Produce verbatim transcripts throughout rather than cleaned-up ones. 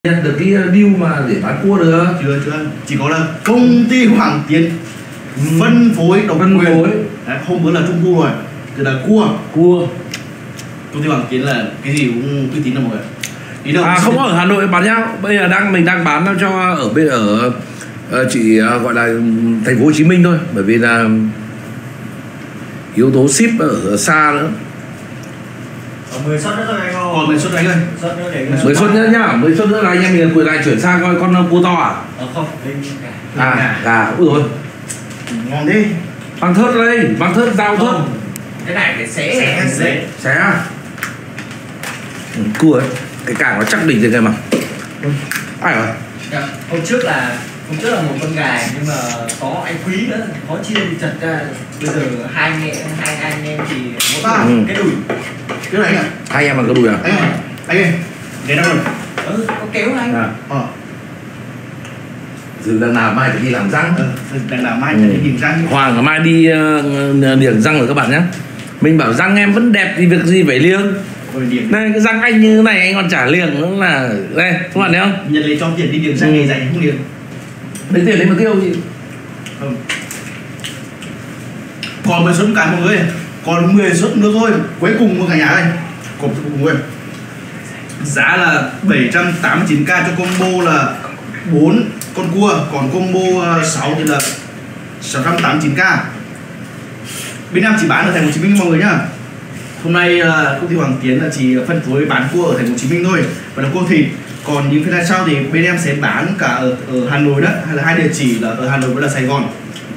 nhận được cái deal mà để bán cua được chưa chưa chỉ có là công ty Hoàng Tiến phân phối độc phân quyền. phối Đấy, hôm bữa là trung thu rồi thì là cua cua công ty Hoàng Tiến là cái gì cũng uy tín là mọi người. Ý đâu à không có ở Hà Nội bán nhá, bây giờ đang mình đang bán cho ở bên ở uh, chỉ uh, gọi là thành phố Hồ Chí Minh thôi, bởi vì là yếu tố ship ở, ở xa nữa. mười suất nữa thôi anh ơi. Còn mười suất anh ơi. mười suất nữa nhá, mười suất nữa là anh em mình quyền lại chuyển sang coi con cua to à? Ờ không, linh à gà, ui rồi. Ngon thế. Bằng thớt đây, bằng thớt dao thớt. Cái này phải xé Xé, xé. Xé à? Ừ, cua ấy, cái càng nó chắc đỉnh rồi kìa mà. Ai rồi? Dạ, hôm trước là hôm trước là một con gà nhưng mà có anh Quý nữa, khó chia thì chặt ra. Bây giờ hai anh em hai anh em thì một À, ừ. cái đùi. Cái này anh ạ. Hai em bằng cái đùi à? Anh ơi, anh ơi. Để đâu rồi? Ừ, có kéo anh. À. Ờ. Giờ lần nào mai phải đi làm răng. Ờ, đằng nào mai Ừ. phải đi điểm răng. Hoàng mai đi uh, điểm răng rồi các bạn nhé. Mình bảo răng em vẫn đẹp thì việc gì phải liêng. Rồi điểm. Đây cái răng anh như thế này anh còn trả liêng nữa là đây các bạn thấy không? Nhận lấy cho tiền đi điểm răng ngày dạy không điểm. Lấy tiền lấy mà tiêu gì? Không. Còn mười suất cả mọi người, còn mười suất nữa thôi, cuối cùng của cả nhà đây. Cùng cho cùng người. Giá là bảy trăm tám mươi chín k cho combo là bốn con cua, còn combo sáu thì là sáu trăm tám mươi chín k. Bên em chỉ bán ở thành phố Hồ Chí Minh mọi người nhá. Hôm nay công ty Hoàng Tiến là chỉ phân phối bán cua ở thành phố Hồ Chí Minh thôi, và là cua thịt. Còn những phiên sau thì bên em sẽ bán cả ở, ở Hà Nội đó, hay là hai địa chỉ là ở Hà Nội với là Sài Gòn.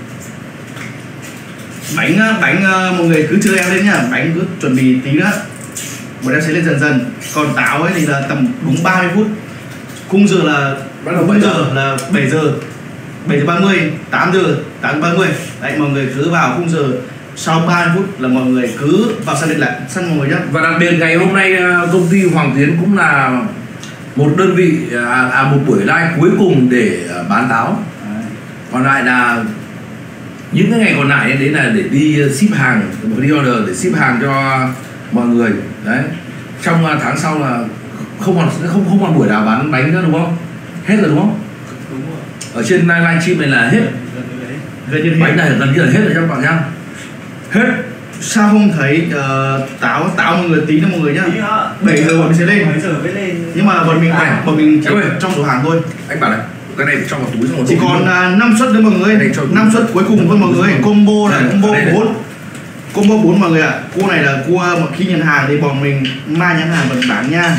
Bánh bánh mọi người cứ chơi em lên nhá, bánh cứ chuẩn bị tí nữa, bọn em sẽ lên dần dần. Còn táo ấy thì là tầm đúng ba mươi phút. Khung giờ là Bắt đầu khung giờ là bảy giờ bảy giờ ba mươi, tám giờ tám giờ ba mươi. Đấy, mọi người cứ vào khung giờ sau ba mươi phút là mọi người cứ vào sân điện lại sân mọi người nhá. Và đặc biệt ngày hôm nay công ty Hoàng Tiến cũng là một đơn vị à, à một buổi live cuối cùng để bán táo. Còn lại là những cái ngày còn lại đấy là để đi ship hàng, một đi order để ship hàng cho mọi người. Đấy. Trong tháng sau là không còn không không còn buổi nào bán bánh nữa đúng không? Hết rồi đúng không? Đúng rồi. Ở trên live stream này là hết. Gần như Bánh này gần như là hết rồi các bạn nhá. Hết. Sao không thấy uh, táo táo mọi người tí nữa mọi người nhá. bảy giờ bọn mình sẽ lên. bảy giờ mới lên. Nhưng mà bọn mình À, bọn mình chỉ em ơi. trong số hàng thôi. Anh bảo này, cái này cho vào túi xong rồi Chỉ còn uh, năm suất nữa mọi người. Đây, cho- năm suất cuối cùng thôi mọi người. Combo là Đây, combo đây, đây. bốn. Combo bốn mọi người ạ. Cua này là cua mà khi nhận hàng thì bọn mình mai nhãn hàng vẫn bán nha.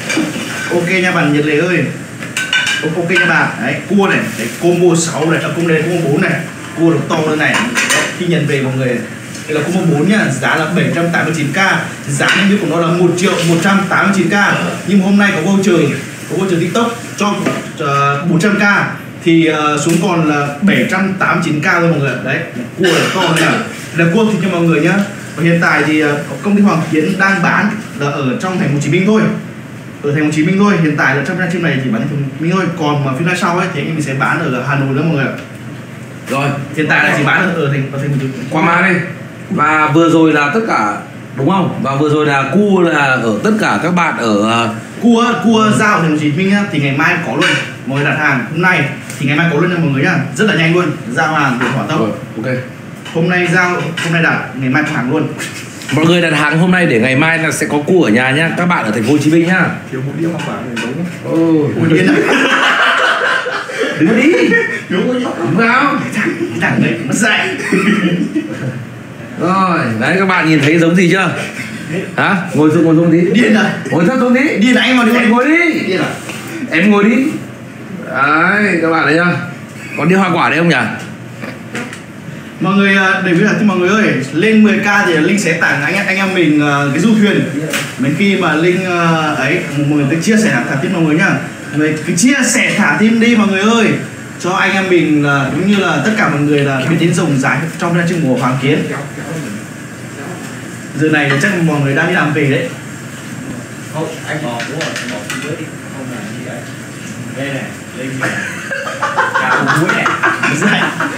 Ok nha bạn Nhật Lệ ơi. Ok nha bạn. Đấy, cua này, đấy, combo sáu này, à, combo này combo bốn này. Cua được to hơn này. Đấy, khi nhận về mọi người. Đây là combo bốn nha, giá là bảy trăm tám mươi chín k. Giá niêm yết của nó là một triệu một trăm tám mươi chín k. Nhưng mà hôm nay có voucher, có voucher TikTok cho uh, bốn trăm k thì uh, xuống còn là bảy trăm tám mươi chín k thôi mọi người. Đấy, cua là to hơn nào. Là cua thịt cho mọi người nhá. Và hiện tại thì uh, công ty Hoàng Tiến đang bán là ở trong thành phố Hồ Chí Minh thôi. Ở thành phố Hồ Chí Minh thôi, hiện tại là trong livestream này chỉ bán thành phố Hồ Chí Minh thôi. Còn mà phiên live sau ấy thì anh em mình sẽ bán ở Hà Nội nữa mọi người ạ. rồi. Hiện tại là chỉ bán ở, ở thành ở thành phố Hồ Chí Minh. Qua má đây. Và vừa rồi là tất cả đúng không? Và vừa rồi là cua là ở tất cả các bạn ở Cua cua giao ở thành phố Hồ Chí Minh á, thì ngày mai có luôn. Mọi người đặt hàng hôm nay thì ngày mai có luôn nha mọi người nhá. Rất là nhanh luôn, giao hàng của hỏa tốc. rồi, ok. Hôm nay giao, hôm nay đặt, ngày mai có hàng luôn. Mọi người đặt hàng hôm nay để ngày mai là sẽ có cua ở nhà nhá, các bạn ở thành phố Hồ Chí Minh nhá. Thiếu một đĩa hoa quả này đúng không? Ừ. Ui điên à. Đứng đi. Đúng rồi. Đúng không? Thằng đấy mất dạy. Rồi, đấy các bạn nhìn thấy giống gì chưa? Hả? Ngồi xuống ngồi xuống tí. Điên à. Ngồi thấp xuống tí. Điên à, anh vào đi. Em ngồi đi. Điên à. Em ngồi đi. Đấy, các bạn thấy chưa? Còn đi hoa quả đấy không nhỉ? Mọi người để biết là thì mọi người ơi, lên mười k thì Linh sẽ tặng anh anh em mình uh, cái du thuyền. Đến khi mà Linh uh, ấy mọi người cứ chia sẻ thả tim mọi người nhá. Mọi người cứ chia sẻ thả tim đi mọi người ơi. Cho anh em mình là cũng như là tất cả mọi người là biết đến rộng rãi trong chương trình của Hoàng Tiến. Giờ này thì chắc mọi người đang đi làm về đấy. Không, anh bỏ đúng rồi, anh bỏ phía dưới đi. Không là gì đấy. Đây này, lên này. Cả củ muối này. Dạy.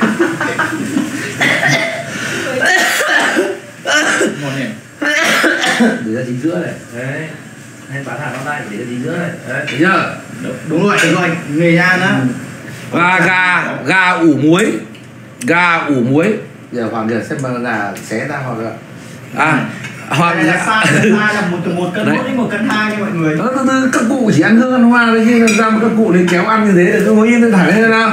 Ngon này. Để ra chính giữa này. Đấy. Hay bán hàng online để ra chính giữa này. Đấy, thấy chưa? Đúng rồi, đúng rồi, Nghệ An á. Và gà gà ủ muối, gà ủ muối. Giờ Hoàng giờ xem mà gà xé ra hoặc là à hoặc là sai sai là một một cân một đến một cân hai nha mọi người. Đó, từ từ các cụ chỉ ăn hương ăn hoa thôi chứ làm sao mà các cụ đến kéo ăn như thế để cứ ngồi yên thẳng lên nào.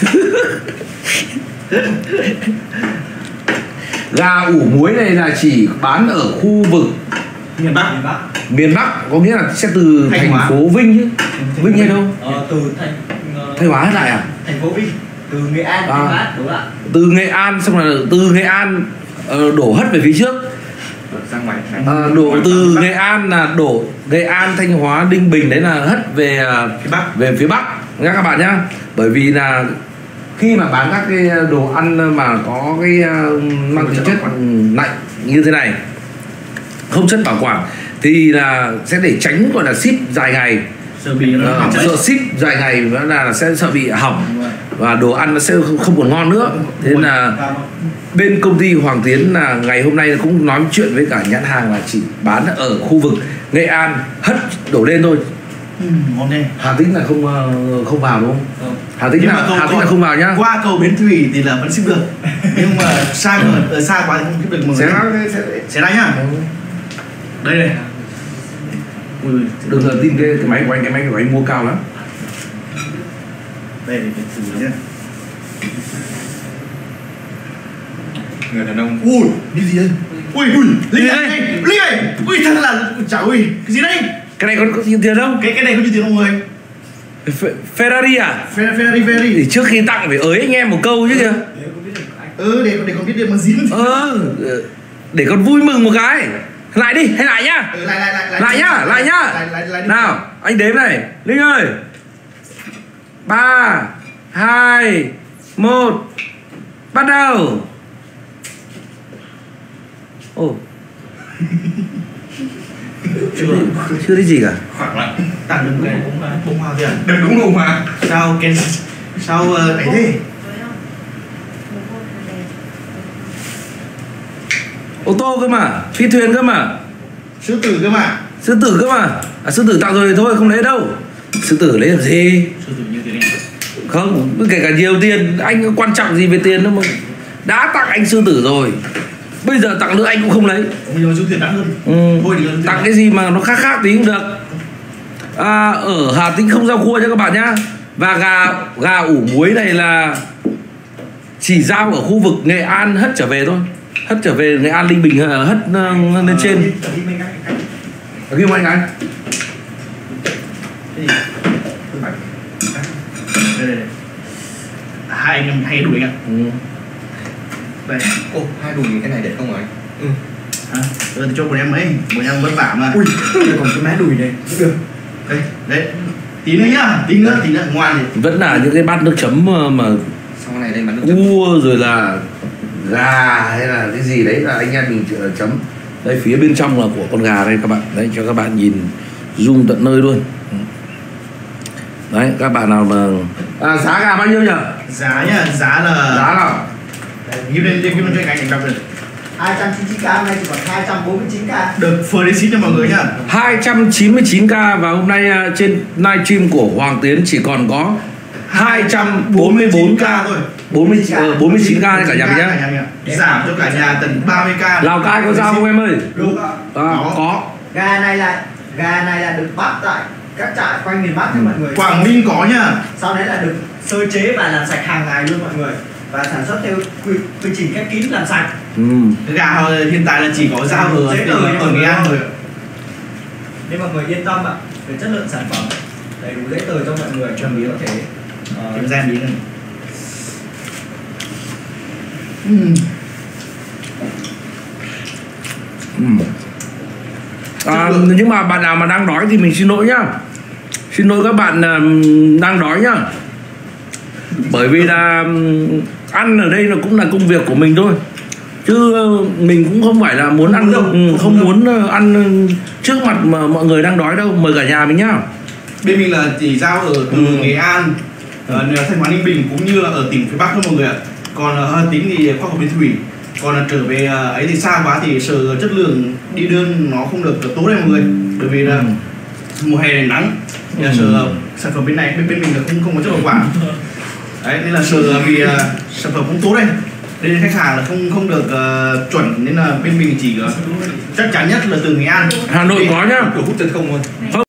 Gà ủ muối này là chỉ bán ở khu vực miền Bắc. Miền Bắc. Miền Bắc có nghĩa là sẽ từ Thanh thành Hóa. phố Vinh chứ. Vinh hay đâu? Ờ, từ thành uh, Thanh Hóa hết lại à? Thành phố Vinh, từ Nghệ An Thanh Hóa, đúng ạ. Từ Nghệ An xong là từ Nghệ An uh, đổ hất về phía trước. Ra ngoài. Uh, đổ từ Nghệ An là đổ Nghệ An, Thanh Hóa, Ninh Bình đấy là hất về uh, Phía Bắc. về phía Bắc nha các bạn nhá. Bởi vì là khi mà bán các cái đồ ăn mà có cái uh, mang tính chất lạnh như thế này, không chất bảo quản thì là sẽ để tránh gọi là ship dài ngày, Sợ bị nó uh, sợ ship dài ngày nữa là sẽ sợ bị hỏng và đồ ăn nó sẽ không còn ngon nữa. Thế nên là bên công ty Hoàng Tiến là ngày hôm nay cũng nói chuyện với cả nhãn hàng là chỉ bán ở khu vực Nghệ An hất đổ lên thôi. Ừ, ngon này. Hà Tĩnh là không không vào đúng không? Ừ. Hà Tĩnh là Hà Tĩnh là không vào nhá. Qua cầu Bến Thủy thì là vẫn ship được. Nhưng mà xa ở, ở xa quá thì không ship được mọi người. Sẽ sẽ Sẽ đánh nhá. Đây này. Ui, đừng là tin cái, cái máy của anh, cái máy của anh mua cao lắm. đây để thử nhá. Người đàn ông. Ui, cái gì đây? Ui, ui, Linh này, Linh này. Ui, thật là chả ui, cái gì đây? Cái này có có nhiều tiền không? Cái cái này có nhiều tiền không mọi người? F Ferrari à? Ferrari, Ferrari. Thì trước khi tặng phải ới anh em một câu chứ kìa. Ừ, để để con biết được mà dính. Ờ, để con vui mừng một cái. Lại đi, hay lại nhá. Ừ, lại lại lại Lại nhá, lại nhá. Lại lại lại. Nào, anh đếm này, Linh ơi. Ba, hai, một, bắt đầu. Ồ. Chưa, chưa thấy gì cả. Khoảng lại. tặng được cái bông hoa kìa. Được đúng không mà. Sao cái sao ấy thế? Ô tô cơ mà, phi thuyền cơ mà, Sư tử cơ mà. sư tử cơ mà. À, sư tử tặng rồi thôi không lấy đâu. Sư tử lấy làm gì? Sư tử như thế này. Không, kể cả nhiều tiền, anh quan trọng gì về tiền đâu mà. Đã tặng anh sư tử rồi, bây giờ tặng nữa anh cũng không lấy. Bây giờ sư tiền đắt hơn. Ừ. Thôi thì hơn. Tặng cái gì mà nó khác khác tí cũng được. À, ở Hà Tĩnh không giao cua nha các bạn nhá. Và gà gà ủ muối này là chỉ giao ở khu vực Nghệ An hất trở về thôi. Hất trở về Nghệ An, Ninh Bình hất uh, lên trên. Ở ghi anh anh. Cái gì? Đây, đây, đây. Hai anh em hay đuổi anh. Ừ. Đây. Ô, hai đùi cái này đẹp không rồi? Ừ. À, ừ, thì cho bọn em ấy, bọn em vất vả mà. Ui, còn cái má đùi này được. Đây, đấy. Tí nữa nhá, tí nữa, tí nữa, ngoan thì. Vẫn là những cái bát nước chấm mà Sau này đây bắn nước chấm. cua rồi là gà hay là cái gì đấy là anh em mình chấm. Đây phía bên trong là của con gà đây các bạn. Đấy cho các bạn nhìn zoom tận nơi luôn. Đấy các bạn nào mà à, giá gà bao nhiêu nhỉ? Giá nhá, giá là Giá nào? ghi lên ghi lên cho anh anh đọc được. hai trăm chín mươi chín k hôm nay chỉ còn hai trăm bốn mươi chín k. Được free ship cho mọi người nhá. hai trăm chín mươi chín k và hôm nay uh, trên livestream của Hoàng Tiến chỉ còn có hai trăm bốn mươi bốn k thôi. bốn mươi uh, bốn mươi chín k đấy cả nhà mình nhá. Giảm cho cả nhà tận ba mươi k. Lào Cai có giao không em ơi? Đúng. À, có. Gà này là gà này là được bắt tại các trại quanh miền Bắc nha mọi người. Quảng Ninh có nhá. Sau đấy là được sơ chế và làm sạch hàng ngày luôn mọi người. Và sản xuất theo quy, quy trình khép kín làm sạch. Ừ. Gà hiện tại là chỉ có giao ở ở Nghệ An thôi. Nên mọi người yên tâm ạ, về chất lượng sản phẩm đầy đủ giấy tờ cho mọi người chuẩn bị có thể Kiểm tra tí này. Ừ. À, nhưng mà bạn nào mà đang đói thì mình xin lỗi nhá. Xin lỗi các bạn uh, đang đói nhá. Bởi vì là um, ăn ở đây là cũng là công việc của mình thôi. Chứ uh, mình cũng không phải là muốn ăn đâu, không, không muốn uh, ăn uh, trước mặt mà mọi người đang đói đâu. Mời cả nhà mình nhá. Bên mình là chỉ giao ở từ ừ. Nghệ An, uh, Thanh Hóa, Ninh Bình cũng như là ở tỉnh phía Bắc thôi mọi người ạ. Còn ở Hà Tĩnh thì qua cầu Bến Thủy. Còn là trở về uh, ấy thì xa quá thì sợ chất lượng đi đơn nó không được tốt đấy mọi người. Bởi vì là mùa hè này nắng nên là Ừ. sợ sản phẩm bên này bên bên mình là không không có chất bảo quản. Đấy nên là sợ vì uh, sản phẩm không tốt đây nên khách hàng là không không được uh, chuẩn, nên là bên mình chỉ uh, chắc chắn nhất là từ Nghệ An. Hà Nội có nhá. Kiểu hút chân không luôn.